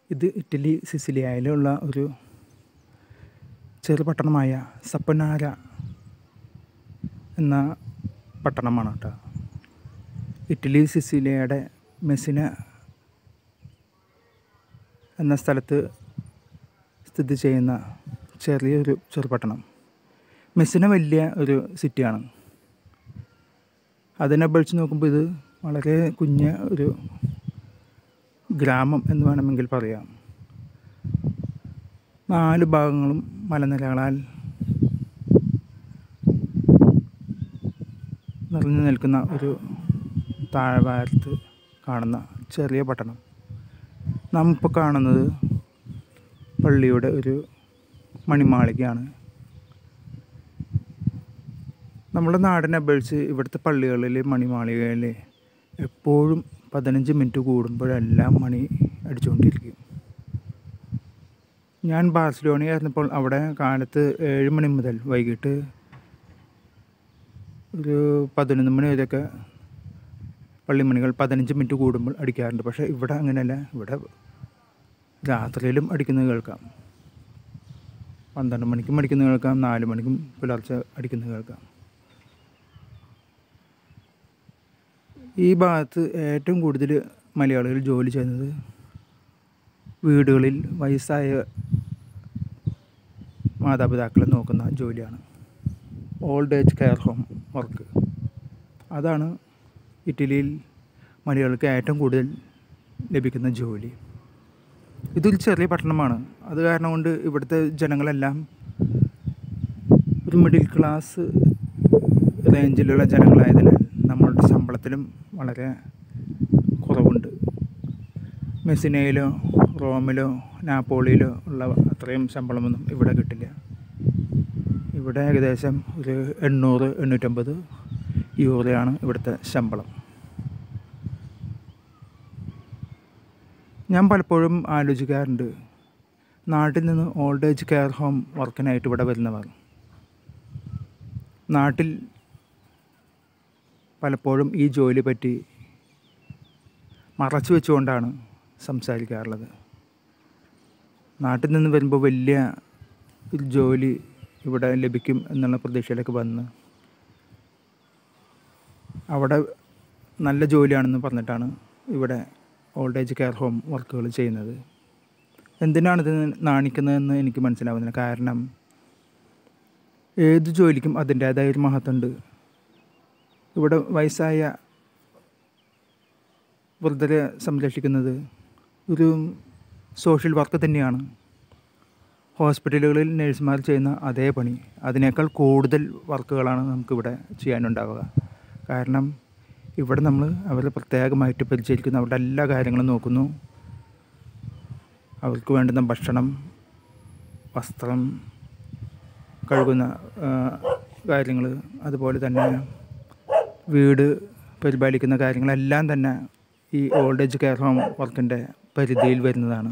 ഇത് ഇറ്റലി സിസിലിയയിലുള്ള ഒരു ചെറുപട്ടണമായ സപ്പനാര എന്ന പട്ടണമാണ് കേട്ടോ. ഇറ്റലി സിസിലിയയുടെ മെസ്സിന എന്ന സ്ഥലത്ത് സ്ഥിതി ചെയ്യുന്ന ചെറിയൊരു ചെറുപട്ടണം. മെസ്സിന വലിയ ഒരു സിറ്റിയാണ്. അതിനെ അപേക്ഷിച്ച് നോക്കുമ്പോൾ ഇത് വളരെ കുഞ്ഞ ഒരു ഗ്രാമം എന്ന് വേണമെങ്കിൽ പറയാം. 4 ഭാഗങ്ങളും മലനിരകളാൽ നിറഞ്ഞു നിൽക്കുന്ന ഒരു താഴ്വാരത്ത് കാണുന്ന ചെറിയ പട്ടണം. നാം ഇപ്പോൾ കാണുന്നത് പള്ളിയുടെ ഒരു മണിമാളികയാണ്. നമ്മുടെ നാടിനെ അപേക്ഷിച്ച് ഇവിടുത്തെ പള്ളികളിൽ മണിമാളികയിൽ എപ്പോഴും 15 മിനിറ്റ് കൂടുമ്പോഴെല്ലാം മണി അടിച്ചുകൊണ്ടിരിക്കും. ഞാൻ ബാഴ്സലോണയായിരുന്നപ്പോൾ അവിടെ കാലത്ത് 7 മണി മുതൽ വൈകിട്ട് ഒരു 11 മണി വരെയൊക്കെ പള്ളിമണികൾ 15 മിനിറ്റ് കൂടുമ്പോൾ അടിക്കാറുണ്ട്. പക്ഷേ ഇവിടെ അങ്ങനെയല്ല. ഇവിടെ രാത്രിയിലും അടിക്കുന്നത് കേൾക്കാം. 12 മണിക്കും അടിക്കുന്നത് കേൾക്കാം, 4 മണിക്കും പുലർച്ചെ അടിക്കുന്നത് കേൾക്കാം. ഈ ഭാഗത്ത് ഏറ്റവും കൂടുതൽ മലയാളികൾ ജോലി ചെയ്യുന്നത് വീടുകളിൽ വയസ്സായ മാതാപിതാക്കളെ നോക്കുന്ന ജോലിയാണ്. Old age care home work. അതാണ് ഇറ്റലിയിൽ മലയാളികൾക്ക് ഏറ്റവും കൂടുതൽ ലഭിക്കുന്ന ജോലി. ഇതൊരു ചെറിയ പട്ടണമാണ്. അത് കാരണം കൊണ്ട് ഇവിടുത്തെ ജനങ്ങളെല്ലാം ഒരു മിഡിൽ ക്ലാസ് റേഞ്ചിലുള്ള ജനങ്ങളായതിനാൽ നമ്മളുടെ ശമ്പളത്തിലും വളരെ കുറവുണ്ട്. മെസ്സിനയിലോ റോമിലോ നാപ്പോളിയിലോ ഉള്ള അത്രയും ശമ്പളമൊന്നും ഇവിടെ കിട്ടില്ല. ഇവിടെ ഏകദേശം ഒരു 800-850 യൂറോയാണ് ഇവിടുത്തെ ശമ്പളം. ഞാൻ പലപ്പോഴും ആലോചിക്കാറുണ്ട്, നാട്ടിൽ നിന്ന് ഓൾഡ് ഏജ് കെയർ ഹോം വർക്കിനായിട്ട് ഇവിടെ വരുന്നവർ നാട്ടിൽ പലപ്പോഴും ഈ ജോലി പറ്റി മറച്ചു വെച്ചുകൊണ്ടാണ് സംസാരിക്കാറുള്ളത്. നാട്ടിൽ നിന്ന് വരുമ്പോൾ വലിയ ഒരു ജോലി ഇവിടെ ലഭിക്കും എന്നുള്ള പ്രതീക്ഷയിലേക്ക് വന്ന് അവിടെ നല്ല ജോലിയാണെന്ന് പറഞ്ഞിട്ടാണ് ഇവിടെ ഓൾഡ് ഏജ് കെയർ ഹോം വർക്കുകൾ ചെയ്യുന്നത്. എന്തിനാണിത് നാണിക്കുന്നതെന്ന് എനിക്ക് മനസ്സിലാവുന്നില്ല. കാരണം ഏത് ജോലിക്കും അതിൻ്റേതായ ഒരു മഹത്വമുണ്ട്. ഇവിടെ വയസ്സായ വൃദ്ധരെ സംരക്ഷിക്കുന്നത് ഒരു സോഷ്യൽ വർക്ക് തന്നെയാണ്. ഹോസ്പിറ്റലുകളിൽ നഴ്സുമാർ ചെയ്യുന്ന അതേ പണി, അതിനേക്കാൾ കൂടുതൽ വർക്കുകളാണ് നമുക്കിവിടെ ചെയ്യാനുണ്ടാവുക. കാരണം ഇവിടെ നമ്മൾ അവരെ പ്രത്യേകമായിട്ട് പരിചരിക്കുന്നു, അവരുടെ എല്ലാ കാര്യങ്ങളും നോക്കുന്നു. അവർക്ക് വേണ്ടുന്ന ഭക്ഷണം, വസ്ത്രം, കഴുകുന്ന കാര്യങ്ങൾ, അതുപോലെ തന്നെ വീട് പരിപാലിക്കുന്ന കാര്യങ്ങളെല്ലാം തന്നെ ഈ ഓൾഡ് ഏജ് കെയർ ഹോം വർക്കിൻ്റെ പരിധിയിൽ വരുന്നതാണ്.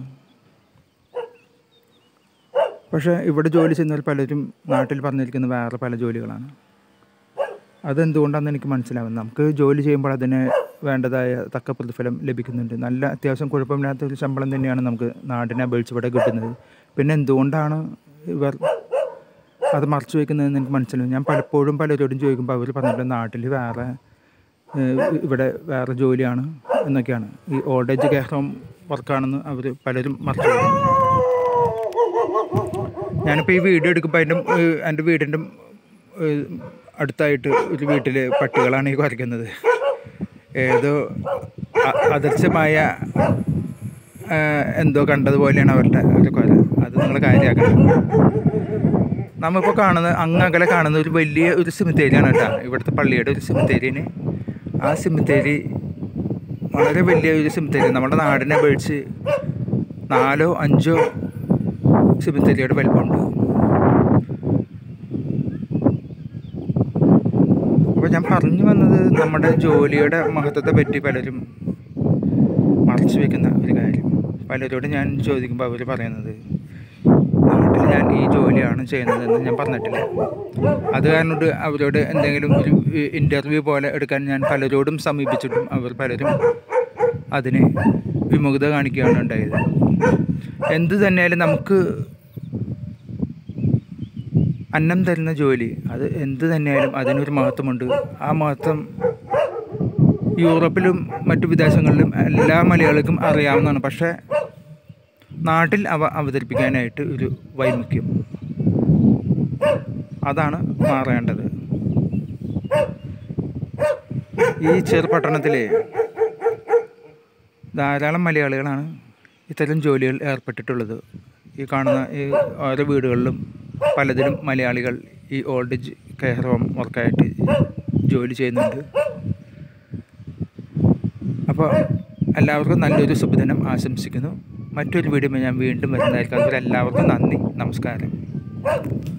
പക്ഷേ ഇവിടെ ജോലി ചെയ്യുന്നവർ പലരും നാട്ടിൽ പറഞ്ഞിരിക്കുന്ന വേറെ പല ജോലികളാണ്. അതെന്തുകൊണ്ടാണെന്ന് എനിക്ക് മനസ്സിലാവുന്നത്. നമുക്ക് ജോലി ചെയ്യുമ്പോൾ അതിന് വേണ്ടതായ തക്ക പ്രതിഫലം ലഭിക്കുന്നുണ്ട്. നല്ല അത്യാവശ്യം കുഴപ്പമില്ലാത്തൊരു ശമ്പളം തന്നെയാണ് നമുക്ക് നാടിനെ അപേക്ഷിച്ച് ഇവിടെ കിട്ടുന്നത്. പിന്നെ എന്തുകൊണ്ടാണ് ഇവർ അത് മറച്ചു വയ്ക്കുന്നതെന്ന് എനിക്ക് മനസ്സിലാവും. ഞാൻ പലപ്പോഴും പലരോടും ചോദിക്കുമ്പോൾ അവർ പറഞ്ഞിട്ട് നാട്ടിൽ ഇവിടെ വേറെ ജോലിയാണ് എന്നൊക്കെയാണ്. ഈ ഓൾഡ് ഏജ് കെയർ ഹോം വർക്കാണെന്ന് അവർ പലരും മറച്ചു വയ്ക്കും. ഞാനിപ്പോൾ ഈ വീഡിയോ എടുക്കുമ്പോൾ എൻ്റെ വീടിൻ്റെ അടുത്തായിട്ട് ഒരു വീട്ടിൽ പട്ടികളാണ് ഈ കുറയ്ക്കുന്നത്. ഏതോ അദൃശ്യമായ എന്തോ കണ്ടതുപോലെയാണ് അവരുടെ ഒരു കുര. അത് നിങ്ങൾ കാര്യമാക്കണം. നമ്മളിപ്പോൾ അങ്ങകലെ കാണുന്ന ഒരു വലിയ ഒരു സിമിത്തേരിയാണ് കേട്ടോ, ഇവിടുത്തെ പള്ളിയുടെ ഒരു സിമിത്തേരിന്. ആ സിമിത്തേരി വളരെ വലിയ ഒരു സിമിത്തേരി. നമ്മുടെ നാടിനെ അപേക്ഷിച്ച് 4-5 സിമിത്തേരിയുടെ വലിപ്പമുണ്ട്. അപ്പോൾ ഞാൻ പറഞ്ഞു വന്നത് നമ്മുടെ ജോലിയുടെ മഹത്വത്തെ പറ്റി പലരും മറച്ചു വയ്ക്കുന്ന ഒരു കാര്യം. പലരോട് ഞാൻ ചോദിക്കുമ്പോൾ അവർ പറയുന്നത് നാട്ടിൽ ഞാൻ ഈ ജോലിയാണ് ചെയ്യുന്നതെന്ന് ഞാൻ പറഞ്ഞിട്ടില്ല. അത് കാരണം അവരോട് എന്തെങ്കിലും ഒരു ഇൻ്റർവ്യൂ പോലെ എടുക്കാൻ ഞാൻ പലരോടും സമീപിച്ചിട്ടും അവർ പലരും അതിന് വിമുഖത കാണിക്കുകയാണ് ഉണ്ടായത്. എന്തു തന്നെയായാലും നമുക്ക് അന്നം തരുന്ന ജോലി അത് എന്ത് തന്നെയായാലും അതിനൊരു മഹത്വമുണ്ട്. ആ മഹത്വം യൂറോപ്പിലും മറ്റു വിദേശങ്ങളിലും എല്ലാ മലയാളികൾക്കും അറിയാവുന്നതാണ്. പക്ഷേ നാട്ടിൽ അവതരിപ്പിക്കാനായിട്ട് ഒരു വൈമുഖ്യം, അതാണ് മാറേണ്ടത്. ഈ ചെറുപട്ടണത്തിലെ ധാരാളം മലയാളികളാണ് ഇത്തരം ജോലികൾ ഏർപ്പെട്ടിട്ടുള്ളത്. ഈ കാണുന്ന ഈ ഓരോ വീടുകളിലും പലതിലും മലയാളികൾ ഈ ഓൾഡ് ഏജ് കെയർ ഹോം വർക്കായിട്ട് ജോലി ചെയ്യുന്നുണ്ട്. അപ്പോൾ എല്ലാവർക്കും നല്ലൊരു ശുഭദിനം ആശംസിക്കുന്നു. മറ്റൊരു വീഡിയോ ഞാൻ വീണ്ടും വരുന്നതായിരിക്കും. അതുവരെ എല്ലാവർക്കും നന്ദി, നമസ്കാരം.